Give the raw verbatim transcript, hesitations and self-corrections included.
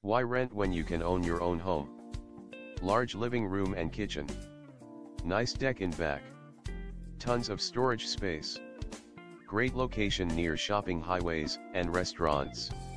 Why rent when you can own your own home? Large living room and kitchen. Nice deck in back. Tons of storage space. Great location near shopping highways and restaurants.